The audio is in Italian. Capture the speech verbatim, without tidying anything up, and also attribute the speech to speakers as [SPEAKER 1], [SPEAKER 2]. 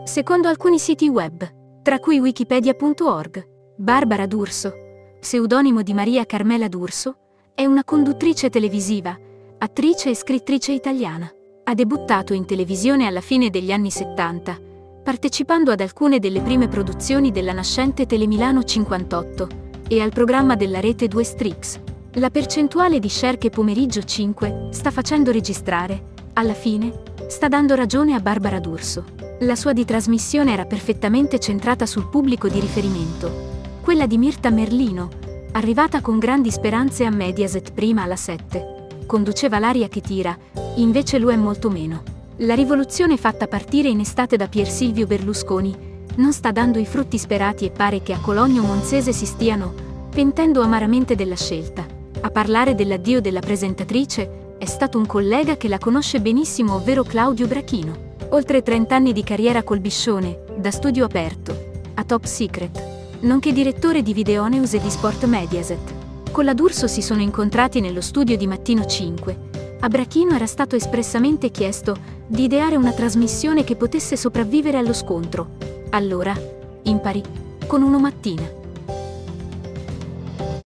[SPEAKER 1] Secondo alcuni siti web, tra cui wikipedia punto org, Barbara D'Urso, pseudonimo di Maria Carmela D'Urso, è una conduttrice televisiva, attrice e scrittrice italiana. Ha debuttato in televisione alla fine degli anni settanta, partecipando ad alcune delle prime produzioni della nascente Telemilano cinquantotto e al programma della rete due Strix. La percentuale di share che Pomeriggio cinque sta facendo registrare, alla fine, sta dando ragione a Barbara D'Urso. La sua di trasmissione era perfettamente centrata sul pubblico di riferimento, quella di Mirta Merlino, arrivata con grandi speranze a Mediaset prima alla sette. Conduceva L'aria che tira, invece lui è molto meno. La rivoluzione fatta partire in estate da Pier Silvio Berlusconi non sta dando i frutti sperati e pare che a Cologno Monzese si stiano pentendo amaramente della scelta. A parlare dell'addio della presentatrice è stato un collega che la conosce benissimo, ovvero Claudio Brachino. Oltre trenta anni di carriera col Biscione, da Studio Aperto a Top Secret, nonché direttore di Videonews e di Sport Mediaset. Con la D'Urso si sono incontrati nello studio di Mattino cinque. A Brachino era stato espressamente chiesto di ideare una trasmissione che potesse sopravvivere allo scontro. Allora, imparì con Uno Mattina.